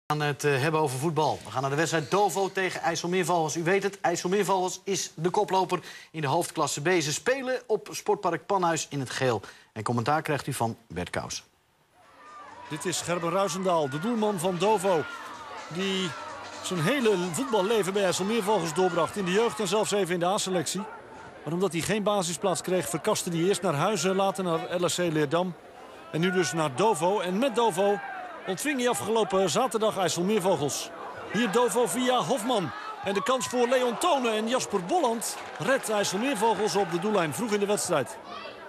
We gaan het hebben over voetbal. We gaan naar de wedstrijd Dovo tegen IJsselmeervogels. U weet het, IJsselmeervogels is de koploper in de hoofdklasse B. Ze spelen op Sportpark Panhuis in het geel. En commentaar krijgt u van Bert Kous. Dit is Gerben Ruizendaal, de doelman van Dovo. Die zijn hele voetballeven bij IJsselmeervogels doorbracht. In de jeugd en zelfs even in de A-selectie. Maar omdat hij geen basisplaats kreeg, verkaste hij eerst naar Huizen, later naar LSC Leerdam. En nu dus naar Dovo. En met Dovo ontving hij afgelopen zaterdag IJsselmeervogels. Hier Dovo via Hofman. En de kans voor Leon Tonen en Jasper Bolland redt IJsselmeervogels op de doellijn vroeg in de wedstrijd.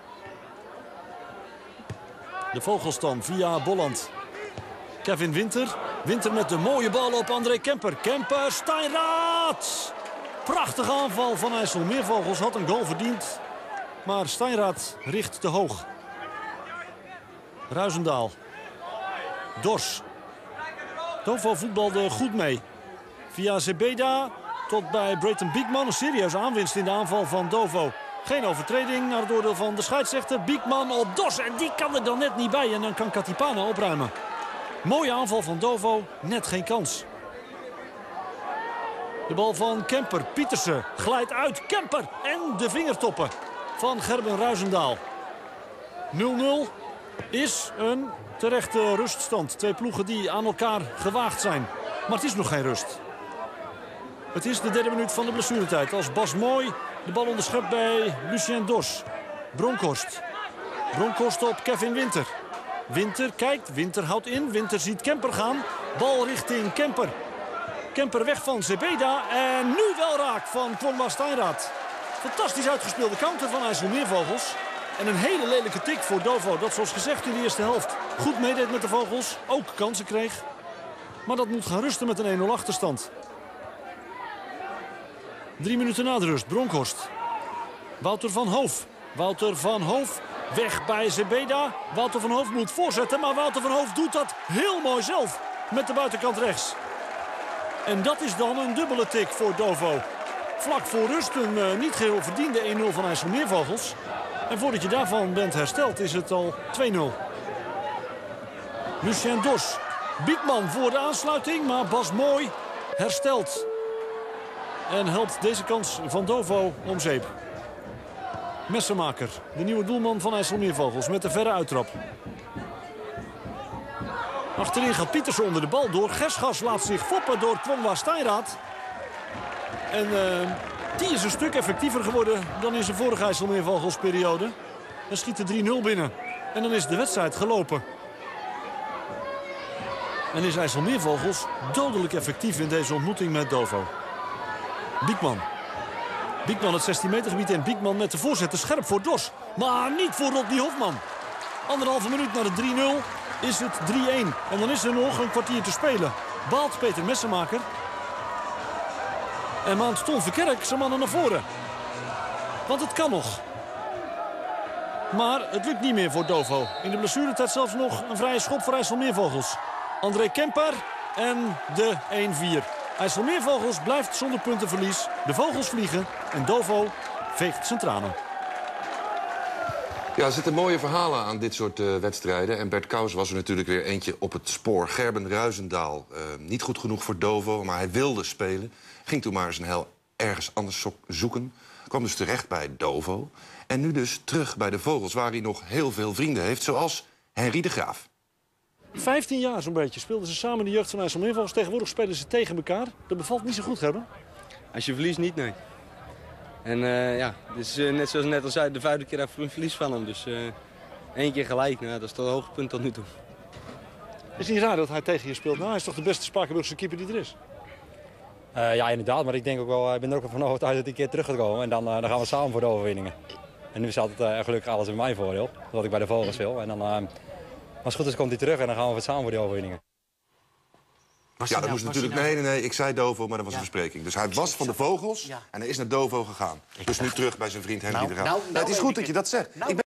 De Vogels dan via Bolland. Kevin Winter. Winter met de mooie bal op André Kemper. Kemper, Steinraad. Prachtige aanval van IJsselmeervogels. Had een goal verdiend. Maar Steinraad richt te hoog. Ruizendaal. Dors. Dovo voetbalde goed mee. Via Zebeda tot bij Brayton Biekman. Een serieuze aanwinst in de aanval van Dovo. Geen overtreding naar het oordeel van de scheidsrechter. Biekman op Dors. En die kan er dan net niet bij. En dan kan Katipana opruimen. Mooie aanval van Dovo. Net geen kans. De bal van Kemper. Pietersen glijdt uit. Kemper. En de vingertoppen van Gerben Ruizendaal. 0-0 is een terechte ruststand. Twee ploegen die aan elkaar gewaagd zijn. Maar het is nog geen rust. Het is de derde minuut van de blessuretijd. Als Bas Mooi de bal onderschept bij Lucien Dors. Bronkhorst. Bronkhorst op Kevin Winter. Winter kijkt. Winter houdt in. Winter ziet Kemper gaan. Bal richting Kemper. Kemper weg van Zebeda. En nu wel raak van Kwonwa Steinraad. Fantastisch uitgespeelde counter van IJsselmeervogels. En een hele lelijke tik voor Dovo. Dat zoals gezegd in de eerste helft goed meedeed met de Vogels. Ook kansen kreeg. Maar dat moet gaan rusten met een 1-0 achterstand. 3 minuten na de rust. Bronkhorst. Wouter van Hoof. Wouter van Hoof weg bij Zebeda. Wouter van Hoof moet voorzetten. Maar Wouter van Hoof doet dat heel mooi zelf. Met de buitenkant rechts. En dat is dan een dubbele tik voor Dovo. Vlak voor rust een niet geheel verdiende 1-0 van IJsselmeervogels. En voordat je daarvan bent hersteld is het al 2-0. Lucien Dors. Biekman voor de aansluiting. Maar Bas Mooi herstelt. En helpt deze kans van Dovo om zeep. Messenmaker, de nieuwe doelman van IJsselmeervogels met de verre uittrap. Achterin gaat Pietersen onder de bal door. Gesgas laat zich foppen door Kwonwa Steinraad. En die is een stuk effectiever geworden dan in zijn vorige IJsselmeervogelsperiode. Dan schiet de 3-0 binnen. En dan is de wedstrijd gelopen. En is IJsselmeervogels dodelijk effectief in deze ontmoeting met Dovo. Biekman. Biekman het 16 meter gebied en Biekman met de voorzet scherp voor Dors. Maar niet voor Rodney Hofman. Anderhalve minuut naar de 3-0 is het 3-1. En dan is er nog een kwartier te spelen. Baalt Peter Messenmaker. En maand Ton Verkerk zijn mannen naar voren. Want het kan nog. Maar het lukt niet meer voor Dovo. In de blessuretijd zelfs nog een vrije schop voor IJsselmeervogels. André Kemper en de 1-4. IJsselmeervogels blijft zonder puntenverlies. De vogels vliegen en Dovo veegt zijn tranen. Ja, er zitten mooie verhalen aan dit soort wedstrijden. En Bert Kous was er natuurlijk weer eentje op het spoor. Gerben Ruizendaal. Niet goed genoeg voor Dovo, maar hij wilde spelen. Ging toen maar eens een heel ergens anders zoeken. Kwam dus terecht bij Dovo. En nu dus terug bij de Vogels, waar hij nog heel veel vrienden heeft. Zoals Henry de Graaf. 15 jaar zo'n beetje speelden ze samen in de jeugd van IJsselmeervogels. Tegenwoordig spelen ze tegen elkaar. Dat bevalt niet zo goed, Gerben. Als je verliest niet, nee. En ja, het is net zoals net al zei, de 5e keer dat ik verlies van hem. Dus 1 keer gelijk, nou, dat is toch het hoogtepunt tot nu toe. Is het niet raar dat hij tegen je speelt? Nou, hij is toch de beste Spakenburgse keeper die er is? Ja, inderdaad. Maar ik denk ook wel, ik ben er ook van overtuigd dat hij een keer terug gaat komen. En dan gaan we samen voor de overwinningen. En nu staat het gelukkig alles in mijn voordeel. Dat ik bij de Vogels wil. En dan, als het goed is, komt hij terug en dan gaan we samen voor die overwinningen. Ja, dat moest natuurlijk... Nee, ik zei Dovo, maar dat was een verspreking. Dus hij was van de Vogels en hij is naar Dovo gegaan. Dus nu terug bij zijn vriend Henry de Graaf. Het is goed dat je dat zegt.